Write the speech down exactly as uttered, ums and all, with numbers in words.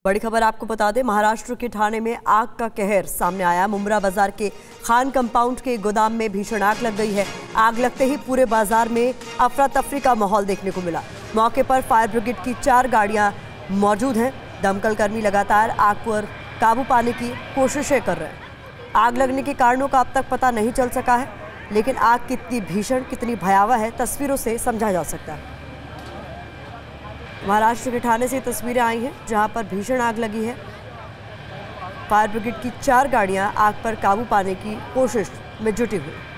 बड़ी खबर आपको बता दें, महाराष्ट्र के ठाणे में आग का कहर सामने आया। मुंब्रा बाजार के खान कंपाउंड के गोदाम में भीषण आग लग गई है। आग लगते ही पूरे बाजार में अफरा तफरी का माहौल देखने को मिला। मौके पर फायर ब्रिगेड की चार गाड़ियां मौजूद हैं। दमकल कर्मी लगातार आग पर काबू पाने की कोशिशें कर रहे हैं। आग लगने के कारणों का अब तक पता नहीं चल सका है, लेकिन आग कितनी भीषण, कितनी भयावह है, तस्वीरों से समझा जा सकता है। महाराष्ट्र के ठाणे से तस्वीरें आई हैं जहां पर भीषण आग लगी है। फायर ब्रिगेड की चार गाड़ियां आग पर काबू पाने की कोशिश में जुटी हुई।